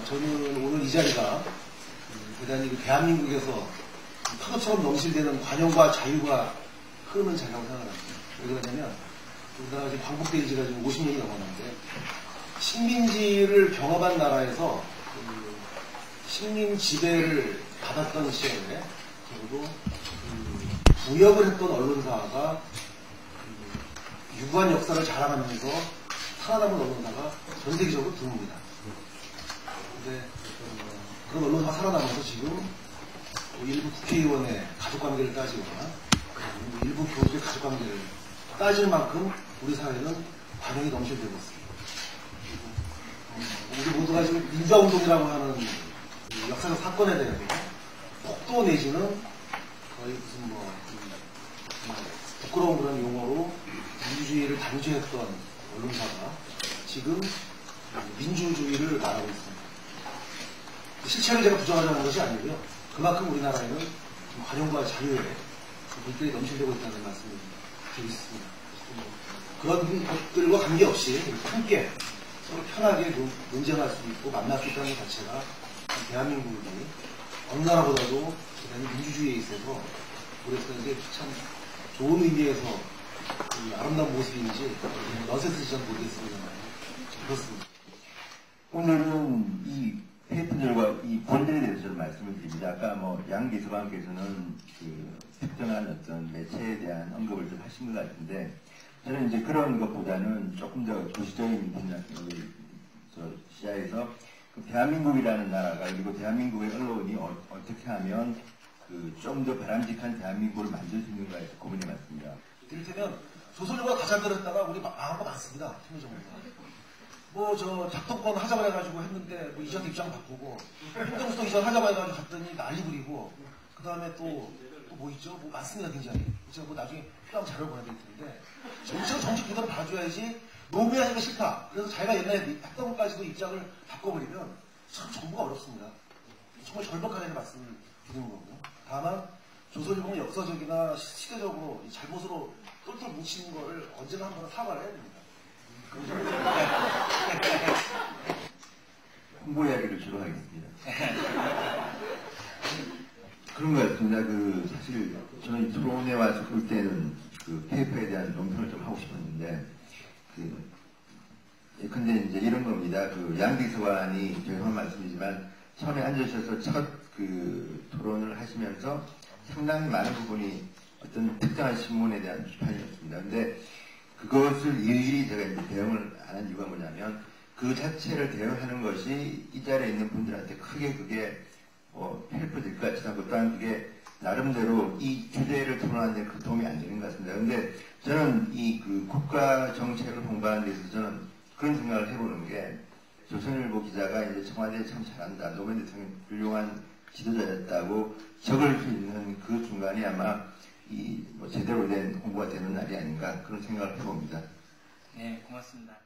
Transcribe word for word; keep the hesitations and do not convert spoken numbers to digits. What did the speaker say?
저는 오늘 이 자리가 대단히 그 대한민국에서 파도처럼 넘실대는 관용과 자유가 흐르는 자리라고 생각합니다. 왜 그러냐면 우리나라가 지금 광복된 지가 지금 오십 년이 넘었는데 식민지를 경험한 나라에서 그 식민 지배를 받았던 시절에 적어도 그 부역을 했던 언론사가 그 유구한 역사를 자랑하면서 살아남은 언론사가 전 세계적으로 드뭅니다. 근데 어, 그런 언론사가 살아남아서 지금 일부 국회의원의 가족관계를 따지거나 일부 교수의 가족관계를 따질 만큼 우리 사회는 관용이 넘실대고 있습니다. 우리 모두가 지금 민주화운동이라고 하는 역사적 사건에 대해서 폭도 내지는 거의 무슨 뭐 부끄러운 그런 용어로 민주주의를 단죄했던 언론사가 지금 민주주의를 말하고 있습니다. 실체를 제가 부정하자는 것이 아니고요. 그만큼 우리나라에는 관용과 자유에 물결이 넘실대고 있다는 말씀을 드리겠습니다. 그런 것들과 관계없이 함께 서로 편하게 논쟁할 수 있고 만날 수 있다는 것 자체가 대한민국이 어느 나라보다도 대단히 민주주의에 있어서 우리에게 참 좋은 의미에서 아름다운 모습인지 넌센스인지 잘 모르겠습니다만 그렇습니다. 오늘은 이 페이퍼들과 이 본들에 대해서 좀 말씀을 드립니다. 아까 뭐 양 기수관께서는 그 특정한 어떤 매체에 대한 언급을 좀 하신 것 같은데 저는 이제 그런 것보다는 조금 더 도시적인 시야에서 그 대한민국이라는 나라가 그리고 대한민국의 언론이 어, 어떻게 하면 그 좀 더 바람직한 대한민국을 만들 수 있는가에서 고민해 봤습니다. 이를테면 조선일보가 가장 들었다가 우리 망한 거 많습니다. 팀의정부가. 뭐 저 작동권 하자고 해가지고 했는데 뭐 이전 입장 바꾸고 행정수도 이전 하자고 해가지고 갔더니 난리 부리고 그 다음에 또 또 뭐 있죠? 뭐 많습니다 굉장히. 제가 뭐 나중에 필요하면 자료를 보내드릴 텐데 정치가 정치 그대로 봐줘야지 노무현이가 싫다. 그래서 자기가 옛날에 했던 것까지도 입장을 바꿔버리면 참 정부가 어렵습니다. 정말 절박하게 말씀을 드리는 거고요. 다만 조선일보는 역사적이나 시대적으로 잘못으로 똘똘 뭉치는 거를 언제나 한번 사과를 해야 됩니다. 홍보 이야기를 주로 하겠습니다. 그런 것 같습니다. 그, 사실, 저는 토론에 와서 볼 때는 그 페이퍼에 대한 논평을 좀 하고 싶었는데, 그, 근데 이제 이런 겁니다. 그, 양비서관이 죄송한 말씀이지만, 처음에 앉으셔서 첫 그 토론을 하시면서 상당히 많은 부분이 어떤 특정한 신문에 대한 비판이었습니다. 근데 그것을 일일이 제가 이제 대응을 안 한 이유가 뭐냐면, 그 자체를 대응하는 것이 이 자리에 있는 분들한테 크게 그게 뭐 헬프 될 것 같지도 않고 또한 그게 나름대로 이 주제를 토론하는 데 그 도움이 안 되는 것 같습니다. 근데 저는 이 그 국가 정책을 홍보하는 데서 저는 그런 생각을 해보는 게 조선일보 기자가 이제 청와대에 참 잘한다. 노무현 대통령이 훌륭한 지도자였다고 적을 수 있는 그 중간이 아마 이 뭐 제대로 된 홍보가 되는 날이 아닌가 그런 생각을 해봅니다. 네, 고맙습니다.